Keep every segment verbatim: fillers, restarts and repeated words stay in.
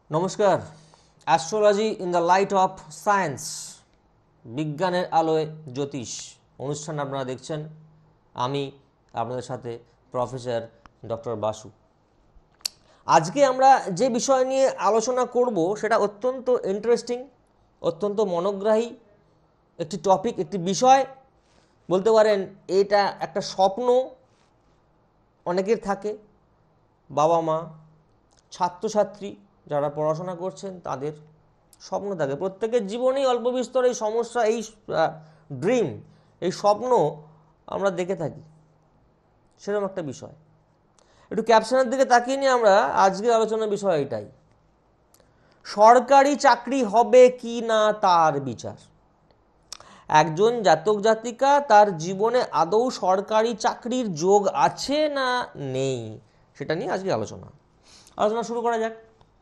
নমস্কার। Astrology in the light of science, বিজ্ঞানের আলোয় জ্যোতিষ অনুষ্ঠান আপনারা দেখছেন। আমি আপনাদের সাথে প্রফেসর ডক্টর বাসু। আজকে আমরা যে বিষয় নিয়ে আলোচনা করব সেটা অত্যন্ত ইন্টারেস্টিং, অত্যন্ত মনোগ্রাহী একটি টপিক, একটি বিষয়। বলতে পারেন এটা একটা স্বপ্ন অনেকের থাকে, বাবা মা, ছাত্রছাত্রী যারা পড়াশোনা করছেন তাদের স্বপ্ন থাকে। প্রত্যেকের জীবনেই অল্প বিস্তর এই সমস্যা, এই ড্রিম, এই স্বপ্ন আমরা দেখে থাকি। সেরকম একটা বিষয়। একটু ক্যাপশনের দিকে তাকিয়ে নিয়ে আমরা আজকের আলোচনার বিষয় এটাই, সরকারি চাকরি হবে কি না তার বিচার। একজন জাতক জাতিকা তার জীবনে আদৌ সরকারি চাকরির যোগ আছে না নেই, সেটা নিয়ে আজকে আলোচনা আলোচনা শুরু করা যাক।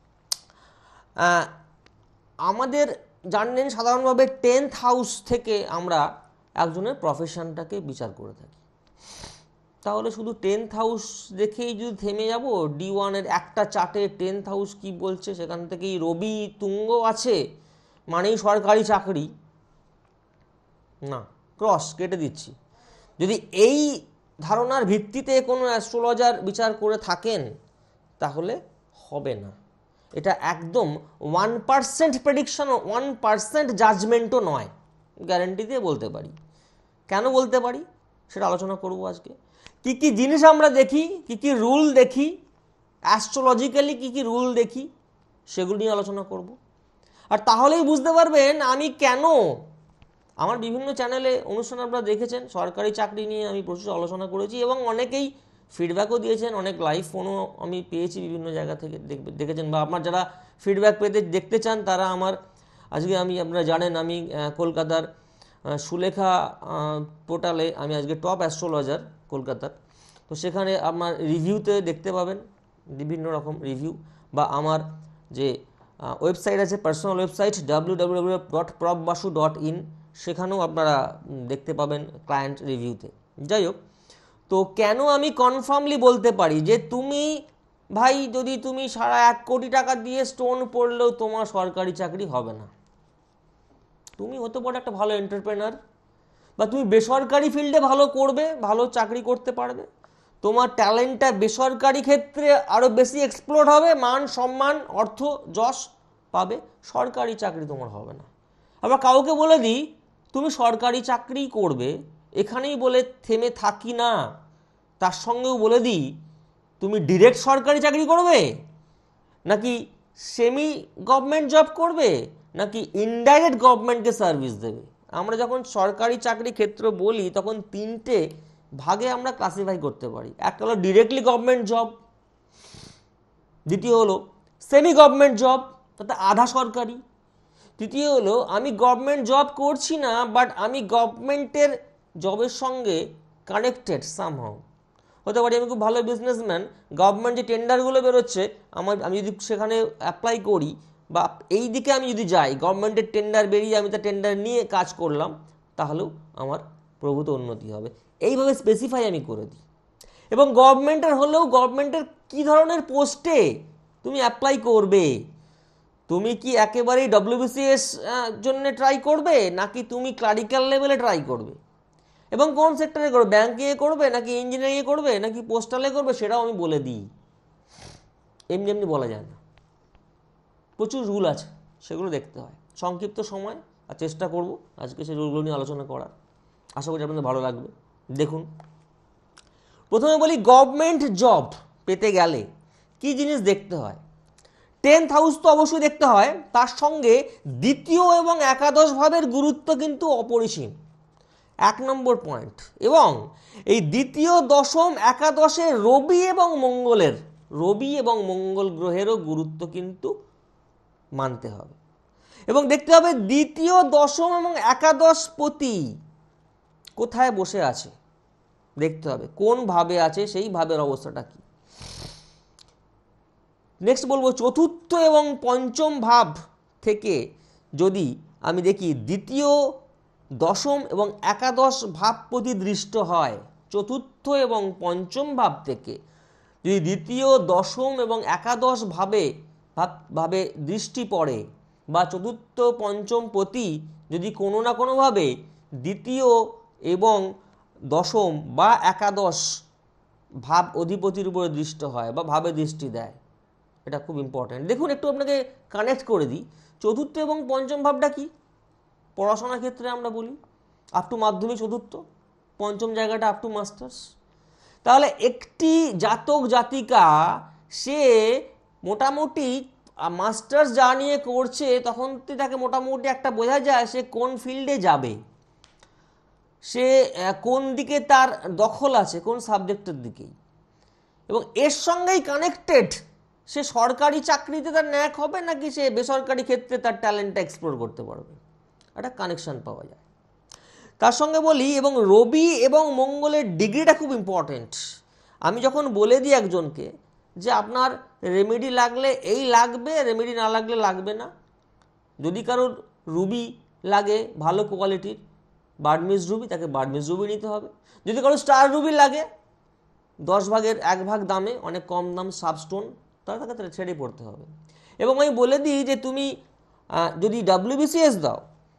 আমাদের জানলেন সাধারণভাবে টেন্থ হাউস থেকে আমরা একজনের প্রফেশনটাকে বিচার করে থাকি। তাহলে শুধু টেন্থ হাউস দেখেই যদি থেমে যাব, ডি ওয়ানের একটা চার্টে টেন্থ হাউস কি বলছে সেখান থেকেই রবি তুঙ্গ আছে মানেই সরকারি চাকরি, না, ক্রস কেটে দিচ্ছি। যদি এই ধারণার ভিত্তিতে কোনো অ্যাস্ট্রোলজার বিচার করে থাকেন তাহলে হবে না। এটা একদম one percent prediction, one percent জাজমেন্টও নয়, গ্যারেন্টি দিয়ে বলতে পারি। কেন বলতে পারি সেটা আলোচনা করব আজকে। কি কি জিনিস আমরা দেখি, কি কি রুল দেখি, অ্যাস্ট্রোলজিক্যালি কি কি রুল দেখি, সেগুলো নিয়ে আলোচনা করব। আর তাহলেই বুঝতে পারবেন আমি কেন, আমার বিভিন্ন চ্যানেলে অনুষ্ঠান আপনারা দেখেছেন, সরকারি চাকরি নিয়ে আমি প্রচুর আলোচনা করেছি এবং অনেকেই ফিডব্যাকও দিয়েছেন, অনেক লাইভ ফোনও আমি পেয়েছি বিভিন্ন জায়গা থেকে দেখেছেন। বা আপনার যারা ফিডব্যাক পেতে দেখতে চান তারা আমার, আজকে আমি আপনারা জানেন আমি কলকাতার সুলেখা পোর্টালে আমি আজকে টপ অ্যাস্ট্রোলজার কলকাতার, তো সেখানে আপনার রিভিউতে দেখতে পাবেন বিভিন্ন রকম রিভিউ। বা আমার যে ওয়েবসাইট আছে, personal website W W W dot prof Basu dot in, সেখানেও আপনারা দেখতে পাবেন ক্লায়েন্ট রিভিউতে। যাই হোক, তো কেন আমি কনফার্মলি বলতে পারি যে তুমি ভাই যদি তুমি সারা এক কোটি টাকা দিয়ে স্টোন পড়লেও তোমার সরকারি চাকরি হবে না। তুমি হতে পারো একটা ভালো এন্টারপ্রেনার, বা তুমি বেসরকারি ফিল্ডে ভালো করবে, ভালো চাকরি করতে পারবে, তোমার ট্যালেন্টটা বেসরকারি ক্ষেত্রে আরও বেশি এক্সপ্লোর হবে, মান সম্মান অর্থ যশ পাবে, সরকারি চাকরি তোমার হবে না। আবার কাউকে বলে দিই তুমি সরকারি চাকরি করবে, এখানেই বলে থেমে থাকি না, তার সঙ্গেও বলে দিই তুমি ডিরেক্ট সরকারি চাকরি করবে, নাকি সেমি গভর্নমেন্ট জব করবে, নাকি ইনডাইরেক্ট গভর্নমেন্টকে সার্ভিস দেবে। আমরা যখন সরকারি চাকরি ক্ষেত্র বলি তখন তিনটে ভাগে আমরা ক্লাসিফাই করতে পারি। একটা হলো ডিরেক্টলি গভর্নমেন্ট জব, দ্বিতীয় হলো সেমি গভর্নমেন্ট জব অর্থাৎ আধা সরকারি, তৃতীয় হলো আমি গভর্নমেন্ট জব করছি না বাট আমি গভর্নমেন্টের জবের সঙ্গে কানেক্টেড সামহাও। হতে পারে আমি খুব ভালো বিজনেসম্যান, গভর্নমেন্ট যে টেন্ডারগুলো বেরোচ্ছে আমার, আমি যদি সেখানে অ্যাপ্লাই করি বা এই দিকে আমি যদি যাই, গভর্নমেন্টের টেন্ডার বেরিয়ে আমি তার টেন্ডার নিয়ে কাজ করলাম, তাহলেও আমার প্রভূত উন্নতি হবে। এইভাবে স্পেসিফাই আমি করে দিই। এবং গভর্নমেন্টের হলেও গভর্নমেন্টের কী ধরনের পোস্টে তুমি অ্যাপ্লাই করবে, তুমি কি একেবারেই ডব্লিউবিসিএস জন্য ট্রাই করবে, নাকি তুমি ক্লারিক্যাল লেভেলে ট্রাই করবে, এবং কোন সেক্টরে করবে, ব্যাংকে করবে নাকি ইঞ্জিনিয়ারিংয়ে করবে নাকি পোস্টালে করবে, সেটাও আমি বলে দিই। এমনি এমনি বলা যায় না, প্রচুর রুল আছে, সেগুলো দেখতে হয়। সংক্ষিপ্ত সময় আর চেষ্টা করব আজকে সেই রুলগুলো নিয়ে আলোচনা করার, আশা করি আপনাদের ভালো লাগবে। দেখুন, প্রথমে বলি গভর্নমেন্ট জব পেতে গেলে কি জিনিস দেখতে হয়। টেন্থ হাউস তো অবশ্যই দেখতে হয়, তার সঙ্গে দ্বিতীয় এবং একাদশ ভাবের গুরুত্ব কিন্তু অপরিসীম, এক নম্বর পয়েন্ট। এবং এই দ্বিতীয়, দশম, একাদশে রবি এবং মঙ্গলের, রবি এবং মঙ্গল গ্রহেরও গুরুত্ব কিন্তু মানতে হবে। এবং দেখতে হবে দ্বিতীয়, দশম এবং একাদশ পতি কোথায় বসে আছে, দেখতে হবে কোন ভাবে আছে, সেই ভাবের অবস্থাটা কি। নেক্সট বলবো চতুর্থ এবং পঞ্চম ভাব থেকে যদি আমি দেখি দ্বিতীয়, দশম এবং একাদশ ভাবপতি দৃষ্ট হয়, চতুর্থ এবং পঞ্চম ভাব থেকে যদি দ্বিতীয়, দশম এবং একাদশ ভাবে ভাবে দৃষ্টি পড়ে বা চতুর্থ পঞ্চম পতি যদি কোনো না কোনোভাবে দ্বিতীয় এবং দশম বা একাদশ ভাব অধিপতির উপরে দৃষ্টি হয় বা ভাবে দৃষ্টি দেয়, এটা খুব ইম্পর্ট্যান্ট। দেখুন একটু আপনাকে কানেক্ট করে দিই, চতুর্থ এবং পঞ্চম ভাবটা কি পড়াশোনার ক্ষেত্রে আমরা বলি আপ টু মাধ্যমিক চতুর্থ, পঞ্চম জায়গাটা আপ টু মাস্টার্স। তাহলে একটি জাতক জাতিকা সে মোটামুটি মাস্টার্স যা নিয়ে করছে তখন তাকে মোটামুটি একটা বোঝা যায় সে কোন ফিল্ডে যাবে, সে কোন দিকে তার দখল আছে, কোন সাবজেক্টের দিকেই, এবং এর সঙ্গেই কানেক্টেড সে সরকারি চাকরিতে তার ন্যাক হবে নাকি সে বেসরকারি ক্ষেত্রে তার ট্যালেন্টটা এক্সপ্লোর করতে পারবে, একটা কানেকশন পাওয়া যায়। তার সঙ্গে বলি এবং রবি এবং মঙ্গলের ডিগ্রিটা খুব ইম্পর্টেন্ট। আমি যখন বলে দিই একজনকে যে আপনার রেমেডি লাগলে এই লাগবে, রেমেডি না লাগলে লাগবে না, যদি কারোর রুবি লাগে ভালো কোয়ালিটির বার্ডমিস রুবি, তাকে বার্ডমিস রুবি নিতে হবে। যদি কারো স্টার রুবি লাগে দশ ভাগের এক ভাগ দামে অনেক কম দাম সাবস্টোন, তাহলে তাকে তাহলে ছেড়ে পড়তে হবে। এবং আমি বলে দিই যে তুমি যদি ডাব্লিউবিসিএস দাও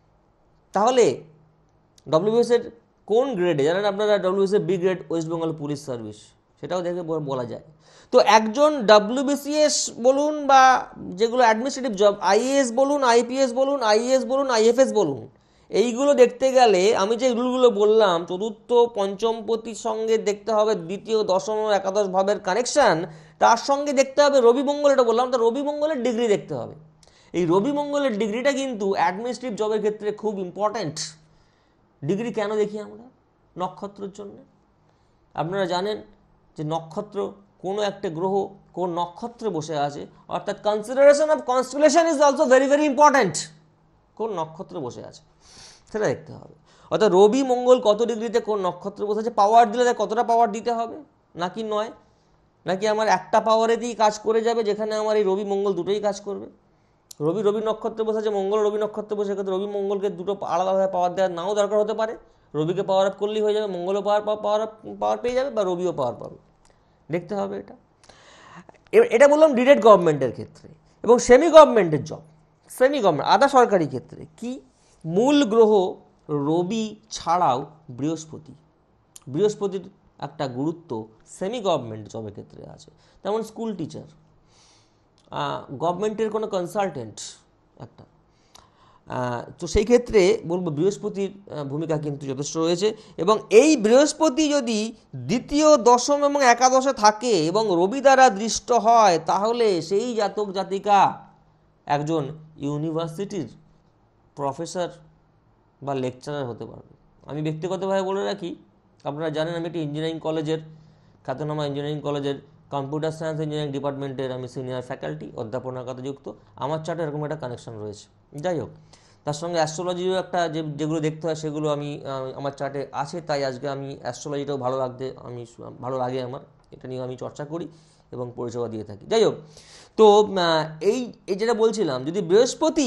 তাহলে ডব্লিউবিএস এর কোন গ্রেডে জানেন আপনারা, ডব্লিউবিএস এর B grade West Bengal police service, সেটাও দেখে বলা যায়। তো একজন ডাব্লিউবিসিএস বলুন বা যেগুলো অ্যাডমিনিস্ট্রেটিভ জব, আইএএস বলুন, আইপিএস বলুন, আইএএস বলুন, আইএফএস বলুন, এইগুলো দেখতে গেলে আমি যে রুলগুলো বললাম চতুর্থ পঞ্চমপতির সঙ্গে দেখতে হবে দ্বিতীয় দশম একাদশ ভাবের কানেকশন, তার সঙ্গে দেখতে হবে রবি মঙ্গল, এটা বললাম তো রবি মঙ্গলের ডিগ্রি দেখতে হবে। এই রবি মঙ্গলের ডিগ্রিটা কিন্তু অ্যাডমিনিস্ট্রেটিভ জবের ক্ষেত্রে খুব ইম্পর্ট্যান্ট। ডিগ্রি কেন দেখি আমরা? নক্ষত্রের জন্য। আপনারা জানেন যে নক্ষত্র কোনো একটা গ্রহ কোন নক্ষত্রে বসে আছে, অর্থাৎ consideration of constellation is also very very important. কোন নক্ষত্রে বসে আছে সেটা দেখতে হবে। অর্থাৎ রবি মঙ্গল কত ডিগ্রিতে কোন নক্ষত্রে বসে আছে, পাওয়ার দিলে কতটা পাওয়ার দিতে হবে নাকি নয়, নাকি আমার একটা পাওয়ারে দিয়েই কাজ করে যাবে যেখানে আমার এই রবি মঙ্গল দুটোই কাজ করবে। রবি রবি নক্ষত্রে বসে আছে, মঙ্গল রবি নক্ষত্রে বসে, ক্ষেত্রে রবি মঙ্গলকে দুটো আলাদাভাবে পাওয়ার দেওয়ার নাও দরকার হতে পারে। রবিকে পাওয়ার আপ করলেই হয়ে যাবে, মঙ্গলও পাওয়ার পাওয়ার পাওয়ার পেয়ে যাবে বা রবিও পাওয়ার পাবে, দেখতে হবে এটা। এটা বললাম ডিরেক্ট গভর্নমেন্টের ক্ষেত্রে। এবং সেমি গভর্নমেন্টের জব, সেমি গভর্নমেন্ট আধা সরকারি ক্ষেত্রে কি মূল গ্রহ রবি ছাড়াও বৃহস্পতি, বৃহস্পতির একটা গুরুত্ব সেমি গভর্নমেন্ট জবের ক্ষেত্রে আছে। যেমন স্কুল টিচার, গভর্নমেন্টের কোনো কনসালটেন্ট একটা, তো সেই ক্ষেত্রে বলবো বৃহস্পতির ভূমিকা কিন্তু যথেষ্ট রয়েছে। এবং এই বৃহস্পতি যদি দ্বিতীয় দশম এবং একাদশে থাকে এবং রবি দ্বারা দৃষ্ট হয় তাহলে সেই জাতক জাতিকা একজন ইউনিভার্সিটির প্রফেসর বা লেকচারার হতে পারবে। আমি ব্যক্তিগতভাবে বলে রাখি, আপনারা জানেন আমি একটি ইঞ্জিনিয়ারিং কলেজের, খ্যাতনামা ইঞ্জিনিয়ারিং কলেজের কম্পিউটার সায়েন্স ইঞ্জিনিয়ারিং ডিপার্টমেন্টের আমি সিনিয়র ফ্যাকাল্টি, অধ্যাপনার কাজে যুক্ত। আমার চার্টে এরকম একটা কানেকশন রয়েছে। যাই হোক, তার সঙ্গে অ্যাস্ট্রোলজিরও একটা যে যেগুলো দেখতে হয় সেগুলো আমি আমার চার্টে আছে, তাই আজকে আমি অ্যাস্ট্রোলজিটাও ভালো লাগতে আমি ভালো লাগে আমার, এটা নিয়ে আমি চর্চা করি এবং পরিষেবা দিয়ে থাকি। যাই হোক, তো এই এই যেটা বলছিলাম, যদি বৃহস্পতি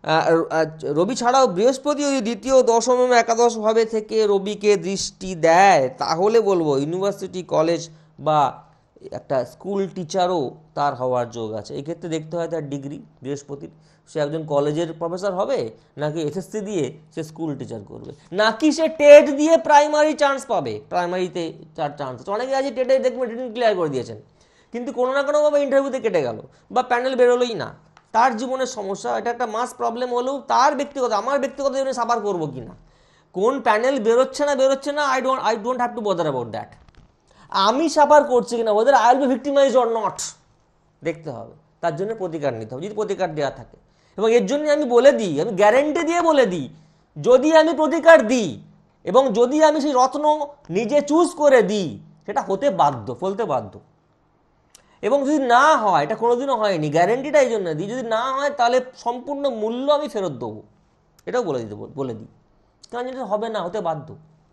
রবি ছাড়াও বৃহস্পতি যদি দ্বিতীয় দশম এবং একাদশ ভাবে থেকে রবিকে দৃষ্টি দেয় তাহলে বলবো ইউনিভার্সিটি কলেজ বা একটা স্কুল টিচারও তার হওয়ার যোগ আছে। এই ক্ষেত্রে দেখতে হয় তার ডিগ্রি বৃহস্পতির, সে একজন কলেজের প্রফেসর হবে নাকি এসএসসি দিয়ে সে স্কুল টিচার করবে, নাকি সে টেট দিয়ে প্রাইমারি চান্স পাবে, প্রাইমারিতে চার চান্স। অনেকে আছে টেটে দেখবেন রিটেন ক্লিয়ার করে দিয়েছেন কিন্তু কোনো না কোনোভাবে ইন্টারভিউতে কেটে গেল বা প্যানেল বেরোলোই না, তার জীবনের সমস্যা। এটা একটা মাস প্রবলেম হলেও তার ব্যক্তিগত, আমার ব্যক্তিগত জীবনে সাফার করবো কিনা, কোন প্যানেল বেরোচ্ছে না বেরোচ্ছে না, I don't I don't have to bother about that. আমি সাফার করছি কিনা, ওদের I will be victimised or not, দেখতে হবে। তার জন্য প্রতিকার নিতে হবে যদি প্রতিকার দেওয়া থাকে। এবং এর জন্য আমি বলে দিই, আমি গ্যারেন্টি দিয়ে বলে দিই, যদি আমি প্রতিকার দিই এবং যদি আমি সেই রত্ন নিজে চুজ করে দিই সেটা হতে বাধ্য, ফলতে বাধ্য। এবং যদি না হয়, এটা কোনোদিনও হয়নি, গ্যারেন্টিটা এই জন্য দিই, যদি না হয় তাহলে সম্পূর্ণ মূল্য আমি ফেরত দেবো, এটাও বলে দিতে বলে দিই, কারণ যেটা হবে না, হতে বাধ্য।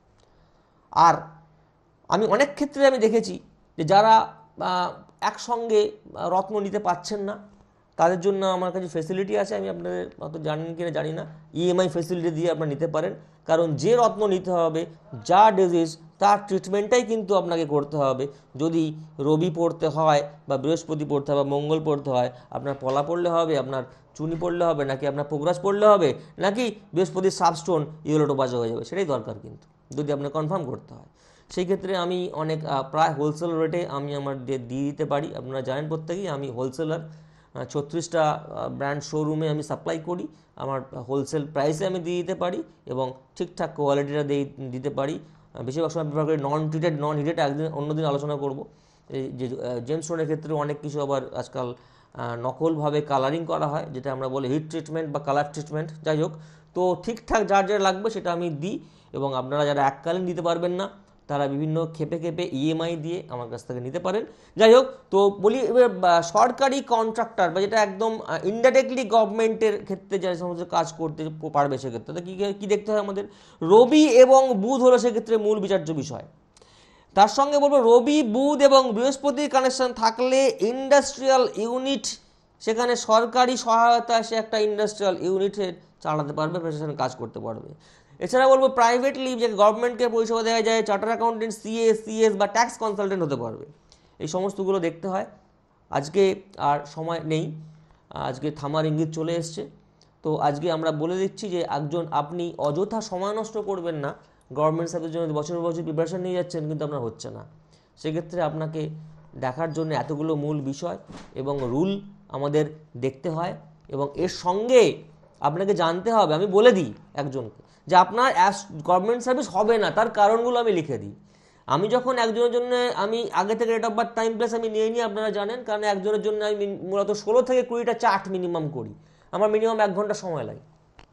আর আমি অনেক ক্ষেত্রে আমি দেখেছি যে যারা একসঙ্গে রত্ন নিতে পারছেন না, তাদের জন্য আমার কাছে ফেসিলিটি আছে, আমি আপনাদের অত জানেন কিনা জানি না, ইএমআই ফেসিলিটি দিয়ে আপনারা নিতে পারেন। কারণ যে রত্ন নিতে হবে, যা ডিজিজ তার ট্রিটমেন্টটাই কিন্তু আপনাকে করতে হবে। যদি রবি পড়তে হয় বা বৃহস্পতি পড়তে হয় বা মঙ্গল পড়তে হয়, আপনার পলা পড়লে হবে, আপনার চুনি পড়লে হবে, নাকি আপনার পোগ্রাস পড়লে হবে, নাকি বৃহস্পতির সাবস্টোন ইয়েলোটো বাজা হয়ে যাবে, সেটাই দরকার কিন্তু যদি আপনার কনফার্ম করতে হয়। সেই ক্ষেত্রে আমি অনেক প্রায় হোলসেল রেটে আমি আমার দিয়ে দিতে পারি। আপনারা জানেন প্রত্যেকেই আমি হোলসেলার, ছত্রিশটা ব্র্যান্ড শোরুমে আমি সাপ্লাই করি, আমার হোলসেল প্রাইসে আমি দিয়ে দিতে পারি এবং ঠিকঠাক কোয়ালিটিটা দিয়ে দিতে পারি। বেশিরভাগ সময় প্রিফার করি নন ট্রিটেড নন হিটেড, একদিন অন্যদিন আলোচনা করব। এই যে জেমস্টোনের ক্ষেত্রে অনেক কিছু আবার আজকাল নকলভাবে কালারিং করা হয়, যেটা আমরা বলি হিট ট্রিটমেন্ট বা কালার ট্রিটমেন্ট। যাই হোক, তো ঠিকঠাক যার যার লাগবে সেটা আমি দিই, এবং আপনারা যারা এককালীন দিতে পারবেন না তারা বিভিন্ন খেপে খেপে ইএমআই দিয়ে আমার কাছ থেকে নিতে পারেন। যাই হোক, তো বলি এবার সরকারি কন্ট্রাক্টর বা যেটা একদম ইনডাইরেক্টলি গভর্নমেন্টের ক্ষেত্রে যারা সমস্ত কাজ করতে পারবে, সেক্ষেত্রে তো কী কী দেখতে হয় আমাদের, রবি এবং বুধ হলো সেক্ষেত্রে মূল বিচার্য বিষয়। তার সঙ্গে বলবো রবি বুধ এবং বৃহস্পতির কানেকশন থাকলে ইন্ডাস্ট্রিয়াল ইউনিট, সেখানে সরকারি সহায়তায় সে একটা ইন্ডাস্ট্রিয়াল ইউনিটে চালাতে পারবে, সেখানে কাজ করতে পারবে। এছাড়া বলবো প্রাইভেটলি যে গভর্নমেন্টকে পরিষেবা দেওয়া যায়, চার্টার অ্যাকাউন্টেন্ট, সিএ, সিএস বা ট্যাক্স কনসালটেন্ট হতে পারবে। এই সমস্তগুলো দেখতে হয়। আজকে আর সময় নেই, আজকে থামার ইঙ্গিত চলে এসছে। তো আজকে আমরা বলে দিচ্ছি যে একজন আপনি অযথা সময় নষ্ট করবেন না। গভর্নমেন্ট সার্ভিসের জন্য বছর বছর প্রিপারেশন নিয়ে যাচ্ছেন কিন্তু আপনার হচ্ছে না, সেক্ষেত্রে আপনাকে দেখার জন্য এতগুলো মূল বিষয় এবং রুল আমাদের দেখতে হয়, এবং এর সঙ্গে আপনাকে জানতে হবে। আমি বলে দিই একজনকে যে আপনার গভর্নমেন্ট সার্ভিস হবে না, তার কারণগুলো আমি লিখে দিই। আমি যখন একজনের জন্য আমি আগে থেকে date of birth time place আমি নিয়ে নিই, আপনারা জানেন, কারণ একজনের জন্য আমি মূলত ষোলো থেকে কুড়িটা চার্ট মিনিমাম করি, আমার মিনিমাম এক ঘন্টা সময় লাগে,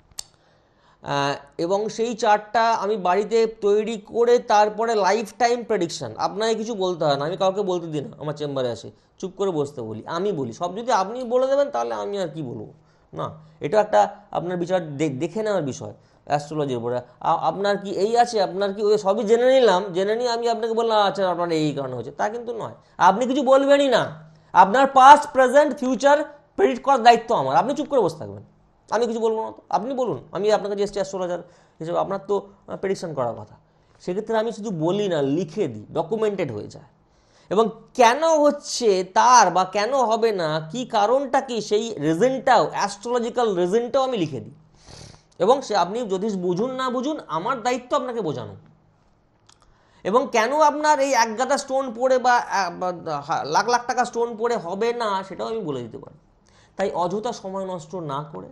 এবং সেই চার্টটা আমি বাড়িতে তৈরি করে তারপরে লাইফ টাইম প্রেডিকশান, আপনাকে কিছু বলতে হয় না, আমি কাউকে বলতে দিই না, আমার চেম্বারে আসে চুপ করে বসতে বলি, আমি বলি সব। যদি আপনি বলে দেবেন তাহলে আমি আর কি বলবো না, এটা একটা আপনার বিচার দেখে নেওয়ার বিষয় অ্যাস্ট্রোলজির উপরে। আপনার কি এই আছে, আপনার কি ওই সবই জেনে নিলাম, জেনে নিয়ে আমি আপনাকে বললাম আচ্ছা আপনার এই কারণে হচ্ছে, তা কিন্তু নয়। আপনি কিছু বলবেনই না, আপনার পাস্ট প্রেজেন্ট ফিউচার প্রেডিক্ট করার দায়িত্ব আমার, আপনি চুপ করে বসে থাকবেন, আমি কিছু বলবো না। তো আপনি বলুন, আমি আপনাকে যে অ্যাস্ট্রোলজার হিসেবে আপনার তো প্রেডিকশন করার কথা, সেক্ষেত্রে আমি শুধু বলি না, লিখে দিই, ডকুমেন্টেড হয়ে যায়। এবং কেন হচ্ছে তার বা কেন হবে না, কি কারণটা কি, সেই রিজনটাও, অ্যাস্ট্রোলজিক্যাল রিজনটাও আমি লিখে দিই। এবং সে আপনি যদি বুঝুন না বুঝুন, আমার দায়িত্ব আপনাকে বোঝানো। এবং কেন আপনার এই এক গাদা স্টোন পড়ে বা লাখ লাখ টাকা স্টোন পড়ে হবে না, সেটাও আমি বলে দিতে পারি। তাই অযথা সময় নষ্ট না করে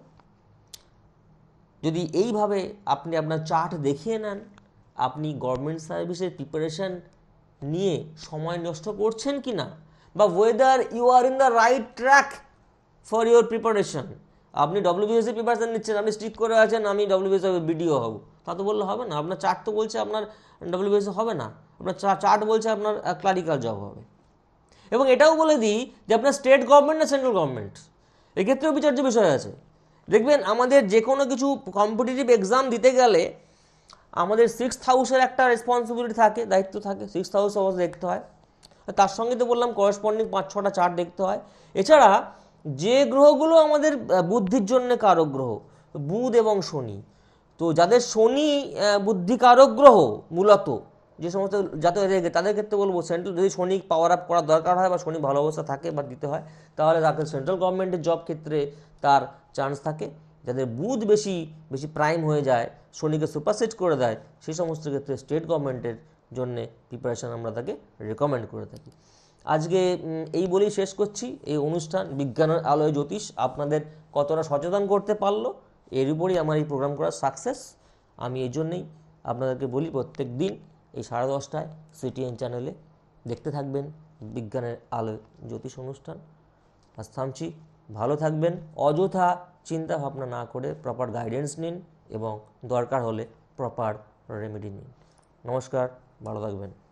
যদি এইভাবে আপনি আপনার চার্ট দেখিয়ে নেন, আপনি গভর্নমেন্ট সার্ভিসের প্রিপারেশন নিয়ে সময় নষ্ট করছেন কি না, বা whether you are in the right track for your preparation. আপনি ডব্লিউবিএসসি প্রিপারেশন নিচ্ছেন, আপনি স্ট্রিক করে আছেন আমি ডব্লিউবিএসসি বিডিও হব, তা তো বললে হবে না। আপনার চার্ট তো বলছে আপনার ডব্লিউবিএসসি হবে না, আপনার চার্ট বলছে আপনার ক্লারিক্যাল জব হবে। এবং এটাও বলে দিই যে আপনার স্টেট গভর্নমেন্ট না সেন্ট্রাল গভর্নমেন্ট, এক্ষেত্রেও বিচার্য বিষয় আছে। দেখবেন আমাদের যে কোনো কিছু কম্পিটিটিভ এক্সাম দিতে গেলে আমাদের সিক্সথ হাউসের একটা রেসপন্সিবিলিটি থাকে, দায়িত্ব থাকে, সিক্সথ হাউস অবশ্যই দেখতে হয়। তার সঙ্গে তো বললাম করেসপন্ডিং পাঁচ ছটা চার্ট দেখতে হয়। এছাড়া যে গ্রহগুলো আমাদের বুদ্ধির জন্য কারক গ্রহ, বুধ এবং শনি, তো যাদের শনি বুদ্ধিকারক গ্রহ মূলত যে সমস্ত জাতক তাদের ক্ষেত্রে বলবো সেন্ট্রাল, যদি শনি পাওয়ার আপ করার দরকার হয় বা শনি ভালো অবস্থা থাকে বা দিতে হয়, তাহলে তাকে সেন্ট্রাল গভর্নমেন্টের জব ক্ষেত্রে তার চান্স থাকে। যাদের বুধ বেশি বেশি প্রাইম হয়ে যায়, শনিকে সুপারসেট করে দেয়, সেই সমস্ত ক্ষেত্রে স্টেট গভর্নমেন্টের জন্যে প্রিপারেশান আমরা তাকে রেকমেন্ড করে থাকি। আজকে এই বলেই শেষ করছি এই অনুষ্ঠান বিজ্ঞানের আলোয় জ্যোতিষ। আপনাদের কতটা সচেতন করতে পারলো এর উপরই আমার এই প্রোগ্রাম করার সাকসেস। আমি এই জন্যেই আপনাদেরকে বলি প্রত্যেক দিন এই সাড়ে দশটায় সিটিএন চ্যানেলে দেখতে থাকবেন বিজ্ঞানের আলোয় জ্যোতিষ অনুষ্ঠান। আজ থামছি, ভালো থাকবেন, অযথা চিন্তা ভাবনা না করে প্রপার গাইডেন্স নিন এবং দরকার হলে প্রপার রেমেডি নিন। নমস্কার, ভালো থাকবেন।